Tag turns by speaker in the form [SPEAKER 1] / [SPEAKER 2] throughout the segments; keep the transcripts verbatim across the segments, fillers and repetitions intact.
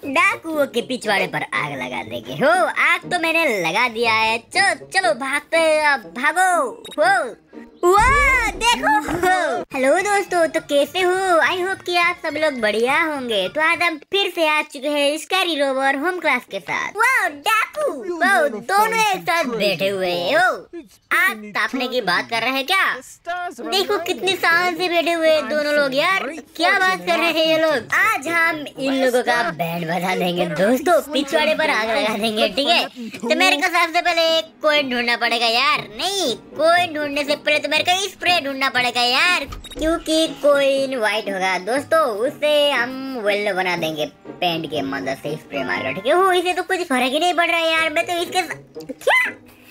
[SPEAKER 1] डाकुओं के पिछवाड़े पर आग लगा देंगे। हो आग तो मैंने लगा दिया है। चलो चलो भागते हैं, भागो। हो वाह देखो। हेलो दोस्तों, तो कैसे हो? आई होप कि आप सब लोग बढ़िया होंगे। तो आज हम फिर से आ चुके हैं स्कैरी रोवर होम क्लास के साथ। वाह डाकू, वाह दोनों एक साथ बैठे हुए हैं। हो आग तापने की बात कर रहे हैं क्या? देखो कितनी शान से बैठे हुए हैं दोनों लोग। यार क्या बात कर रहे हैं ये लोग। आज हम इन लोगों का बैंड बजा देंगे दोस्तों, पिछवाड़े पर आग लगा देंगे। ठीक है, तो मेरे को सबसे पहले एक कोइन ढूंढना पड़ेगा यार। नहीं, कोइन ढूंढने से पहले तो मेरे को स्प्रे ढूंढना पड़ेगा यार, क्योंकि कोइन व्हाइट होगा दोस्तों, उससे हम वेल्लो बना देंगे पेंट के मदद से स्प्रे मारकर। ठीक है, वो इसे तो कुछ फर्क ही नहीं पड़ रहा यार। मैं तो इसके क्या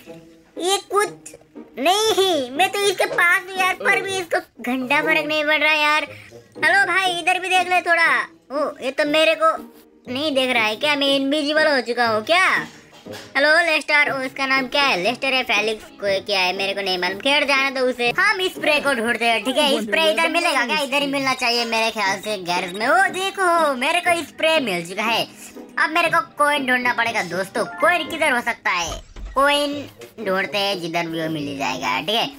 [SPEAKER 1] ये कुछ नहीं, मैं तो इसके पास हूँ यार, पर भी इसको घंटा फर्क नहीं पड़ रहा यार। हेलो भाई, इधर भी देख ले थोड़ा। ओ ये तो मेरे को नहीं देख रहा है क्या? मैं इनविजिबल हो चुका हूँ क्या? हेलो लेस्टर, ओ इसका नाम क्या है? लेस्टर है, फेलिक्स को क्या है मेरे को नहीं मालूम। खैर जाने दो उसे, हम स्प्रे को ढूंढते हैं। ठीक है, स्प्रे इधर मिलेगा क्या? इधर ही मिलना चाहिए मेरे ख्याल से गैरेज में। ओ देखो मेरे को स्प्रे मिल चुका है। अब मेरे को कोइन ढूंढना पड़ेगा दोस्तों। कोइन किधर हो सकता है? कोइन ढूंढते हैं, जिधर भी वो मिल ही जाएगा। ठीक है,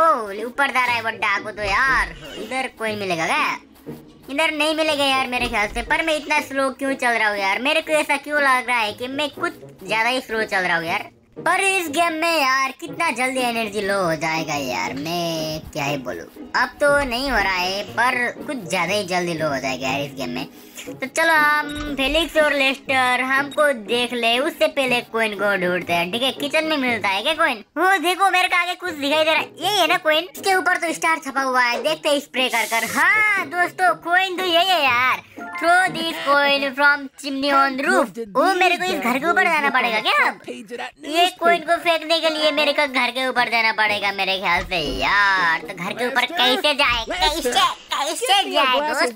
[SPEAKER 1] ओ ऊपर जा रहा है वो डाकू तो यार। इधर कोइन मिलेगा क्या? इधर नहीं मिलेगा यार मेरे ख्याल से। पर मैं इतना स्लो क्यों चल रहा हूँ यार? मेरे को ऐसा क्यों लग रहा है कि मैं कुछ ज्यादा ही स्लो चल रहा हूँ यार। पर इस गेम में यार कितना जल्दी एनर्जी लो हो जाएगा यार, मैं क्या ही बोलूँ। अब तो नहीं हो रहा है, पर कुछ ज्यादा ही जल्दी लो हो जाएगा यार इस गेम में। तो चलो हम फेलिक्स और लेस्टर हमको देख ले, उससे पहले कोइन को ढूंढते हैं। ठीक है, किचन में मिलता है क्या कोइन? वो देखो मेरे को आगे कुछ दिखाई दे रहा है, यही है ना कोइन? इसके ऊपर तो स्टार छपा हुआ है, देखते हैं स्प्रे कर कर। हाँ दोस्तों, कोइन तो यही है यार। Throw this coin from chimney on roof. वो मेरे को इस घर के ऊपर जाना पड़ेगा क्या? ये कोइन को फेंकने के लिए मेरे को घर के ऊपर जाना पड़ेगा मेरे ख्याल से यार। तो घर के ऊपर कैसे जाए, कैसे कैसे जाए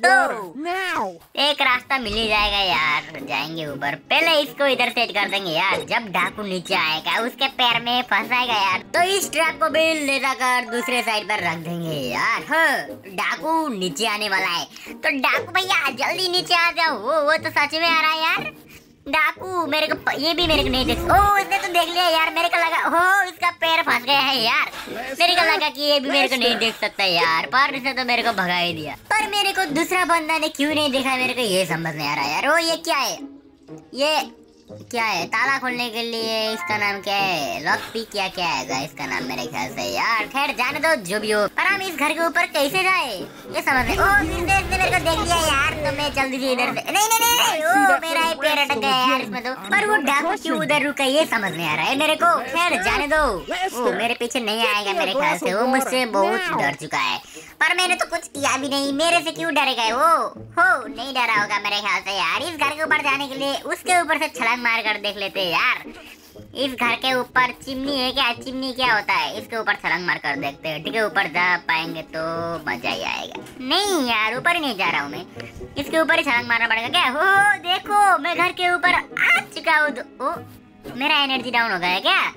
[SPEAKER 1] दोस्तों? एक रास्ता मिल ही जाएगा यार, जाएंगे ऊपर। पहले इसको इधर सेट कर देंगे यार, जब डाकू नीचे आएगा उसके पैर में फंसाएगा यार, तो इस ट्रैप को भी ले जाकर दूसरे साइड पर रख देंगे यार। हाँ, डाकू नीचे आने वाला है, तो डाकू भैया जल्दी नीचे आ जाओ। वो वो तो सच में आ रहा है यार डाकू। मेरे को ये भी मेरे को नहीं देख, ओ इसने तो देख लिया यार। मेरे को लगा हो इसका पैर फंस गया है यार। मेरे को लगा कि ये भी मेरे को नहीं देख सकता यार, पर इसने तो मेरे को भगा ही दिया। पर मेरे को दूसरा बंदा ने क्यों नहीं देखा, मेरे को ये समझ नहीं आ रहा यार। ओ ये क्या है? ये क्या है? ताला खोलने के लिए इसका नाम क्या है? लॉक पिक क्या क्या है इसका नाम मेरे ख्याल से यार। खैर जाने दो जो भी हो, पर हम इस घर के ऊपर कैसे जाए ये समझ नहीं। ओ फिर से इसने मेरे को देख लिया यार, तो मैं जल्दी से इधर से नहीं नहीं नहीं, ओ मेरा ही पैर अटक गया यार इसमें तो। पर वो डाकू क्यों उधर रुका ये समझ नहीं आ रहा है मेरे को। खैर जाने दो, वो मेरे पीछे नहीं आएगा मेरे ख्याल से। वो मुझसे बहुत डर चुका है, पर मैंने तो कुछ किया भी नहीं, मेरे से क्यों डरेगा वो? हो नहीं डरा होगा मेरे ख्याल से यार। इस घर के ऊपर जाने के लिए उसके ऊपर से छलांग मार कर देख लेते हैं यार। इस घर के ऊपर चिमनी है क्या? चिमनी क्या होता है? इसके ऊपर छलांग मार कर देखते हैं। ठीक है, ऊपर जा पाएंगे तो मजा ही आएगा। नहीं यार, ऊपर ही नहीं जा रहा हूँ मैं, इसके ऊपर ही छलांग मारना पड़ेगा क्या? हो देखो मैं घर के ऊपर आ चुका हूँ। ओ मेरा एनर्जी डाउन हो गया है क्या?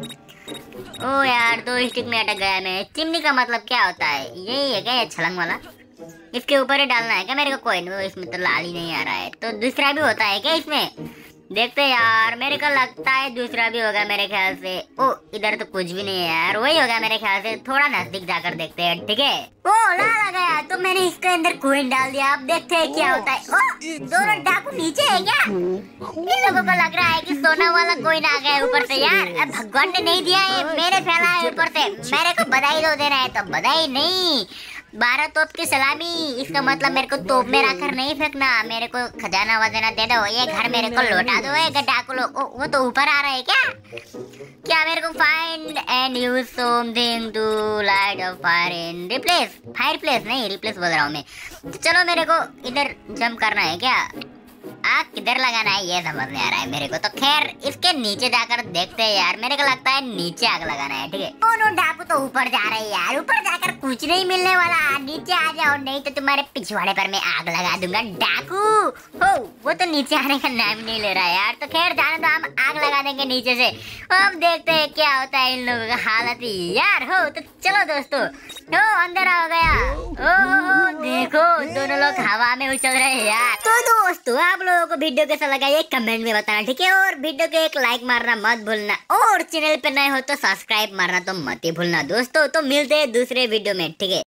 [SPEAKER 1] ओ यार दो स्टिक में अटक गया मैं। चिमनी का मतलब क्या होता है? यही है क्या ये छलांग वाला? इसके ऊपर ही डालना है क्या मेरे को कोइन? वो इसमें तो लाल ही नहीं आ रहा है, तो दूसरा भी होता है क्या इसमें? देखते यार, मेरे को लगता है दूसरा भी होगा मेरे ख्याल से। ओ इधर तो कुछ भी नहीं है यार, वही होगा मेरे ख्याल से। थोड़ा नजदीक जाकर देखते हैं। ठीक है, ओ लाल आ गया, तो मैंने इसके अंदर कोइन डाल दिया। अब देखते हैं क्या होता है। ओ दोनों डाकू नीचे है क्या? इन लोगों को लग रहा है कि सोना वाला कोइन आ गया ऊपर से यार। अब भगवान ने नहीं दिया है, मेरे फैला है ऊपर से। मेरे को बधाई दो देना है तो बधाई नहीं, बारह तोप की सलामी। इसका मतलब मेरे को तोप में रखकर नहीं फेंकना, मेरे को खजाना वजाना दे दो। ये घर मेरे को लौटा दो। ये डाकू लोग वो तो ऊपर आ रहा है क्या? क्या मेरे को find and use something to light a fire in replace? Fire place नहीं, रिप्लेस बोल रहा हूँ मैं। तो चलो मेरे को इधर जंप करना है क्या? आग किधर लगाना है ये समझ नहीं आ रहा है मेरे को। तो खैर इसके नीचे जाकर देखते हैं यार, मेरे को लगता है नीचे आग लगाना है। ठीक है, दोनों डाकू तो ऊपर जा रहे हैं यार, ऊपर जाकर कुछ नहीं मिलने वाला। नीचे आ जाओ, नहीं तो तुम्हारे पिछवाड़े पर मैं आग लगा दूंगा डाकू। हो वो तो नीचे आने का नाम नहीं ले रहा यार। तो खैर जाने दो, हम आग लगा देंगे नीचे से। अब देखते हैं क्या होता है इन लोगों का हालत यार। हो तो चलो दोस्तों, ओ अंधेरा हो गया। ओ देखो दोनों लोग हवा में उछल रहे हैं यार। तो दोस्तों आप लोगों को वीडियो कैसा लगा ये कमेंट में बताना, ठीक है। और वीडियो को एक लाइक मारना मत भूलना, और चैनल पे नए हो तो सब्सक्राइब मारना तो मत ही भूलना दोस्तों। तो मिलते हैं दूसरे वीडियो में, ठीक है।